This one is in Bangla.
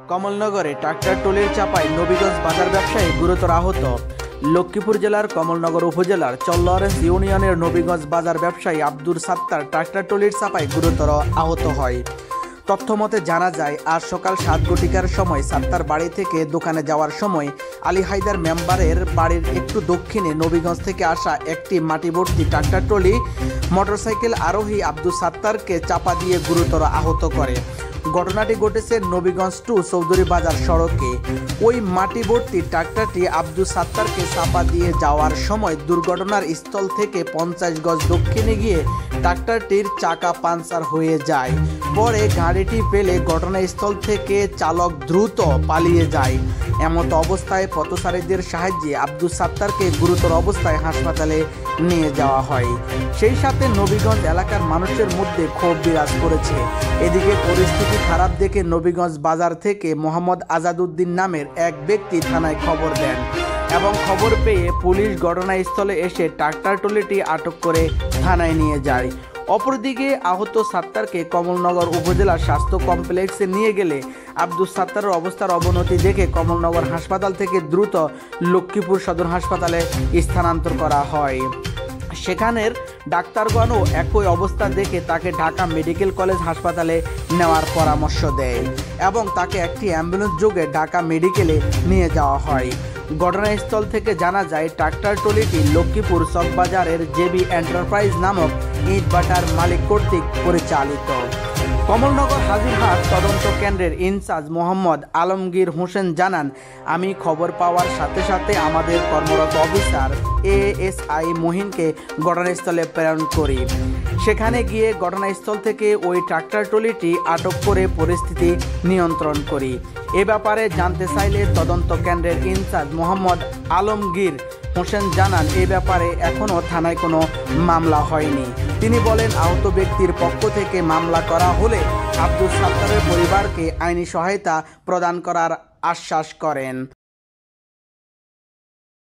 কমলনগরে ট্রাক্টর ট্রলির চাপায় নবীগঞ্জ বাজার ব্যবসায়ী গুরুতর আহত। লক্ষ্মীপুর জেলার কমলনগর উপজেলার চল্লরেঞ্জ ইউনিয়নের নবীগঞ্জ বাজার ব্যবসায়ী আব্দুল সাত্তার ট্রাক্টর ট্রলির চাপায় গুরুতর আহত হয়। তথ্যমতে জানা যায়, আজ সকাল 7 ঘটিকার সময় সাত্তার বাড়ি থেকে দোকানে যাওয়ার সময় আলী হায়দার মেম্বারের বাড়ির একটু দক্ষিণে নবীগঞ্জ থেকে আসা একটি মাটি ভর্তি ট্রাক্টর ট্রলি মোটরসাইকেল আরোহী আব্দুল সাত্তারকে চাপা দিয়ে গুরুতর আহত করে। ঘটনাটি ঘটেছে নবীগঞ্জ টু চৌধুরী বাজার সড়কে। ওই মাটি ভর্তি ট্রাক্টরটি আব্দুল সাত্তারকে চাপা দিয়ে যাওয়ার সময় দুর্ঘটনার স্থল থেকে 50 গজ দক্ষিণে গিয়ে ট্রাক্টরটির চাকা পাঞ্চার হয়ে যায়। পরে গাড়িটি ফেলে ঘটনাস্থল থেকে চালক দ্রুত পালিয়ে যায়। এমত অবস্থায় পথচারীদের সাহায্যে আব্দুল সাত্তারকে গুরুতর অবস্থায় হাসপাতালে নিয়ে যাওয়া হয়। সেই সাথে নবীগঞ্জ এলাকার মানুষের মধ্যে ক্ষোভ বিরাজ করেছে। এদিকে পরিস্থিতি খারাপ দেখে নবীগঞ্জ বাজার থেকে মোহাম্মদ আজাদউদ্দিন নামের এক ব্যক্তি থানায় খবর দেন এবং খবর পেয়ে পুলিশ ঘটনাস্থলে এসে ট্রাক্টর ট্রলিটি আটক করে থানায় নিয়ে যায়। অপরদিকে আহত সাত্তারকে কমলনগর উপজেলা স্বাস্থ্য কমপ্লেক্সে নিয়ে গেলে আব্দুল সাত্তারের অবস্থার অবনতি দেখে কমলনগর হাসপাতাল থেকে দ্রুত লক্ষ্মীপুর সদর হাসপাতালে স্থানান্তর করা হয়। সেখানের ডাক্তারগণও একই অবস্থা দেখে তাকে ঢাকা মেডিকেল কলেজ হাসপাতালে নেওয়ার পরামর্শ দেয় এবং তাকে একটি অ্যাম্বুলেন্স যোগে ঢাকা মেডিকেলে নিয়ে যাওয়া হয়। ঘটনাস্থল থেকে জানা যায়, ট্রাক্টর ট্রলিটি লক্ষ্মীপুর চকবাজারের জেবি এন্টারপ্রাইজ নামক ইটভাটার মালিক কর্তৃক পরিচালিত। কমলনগর হাজিরহাট তদন্ত কেন্দ্রের ইনচার্জ মোহাম্মদ আলমগীর হোসেন জানান, আমি খবর পাওয়ার সাথে সাথে আমাদের কর্মরত অফিসার এএসআই মহিনকে ঘটনাস্থলে প্রেরণ করি। সেখানে গিয়ে ঘটনাস্থল থেকে ওই ট্রাক্টর ট্রলিটি আটক করে পরিস্থিতি নিয়ন্ত্রণ করি। এ ব্যাপারে জানতে চাইলে তদন্ত কেন্দ্রের ইনচার্জ মোহাম্মদ আলমগীর হোসেন জানান, এ ব্যাপারে এখনও থানায় কোনো মামলা হয়নি। তিনি বলেন, আহত ব্যক্তির পক্ষ থেকে মামলা করা হলে আব্দুল সাত্তারের পরিবারকে আইনি সহায়তা প্রদান করার আশ্বাস করেন।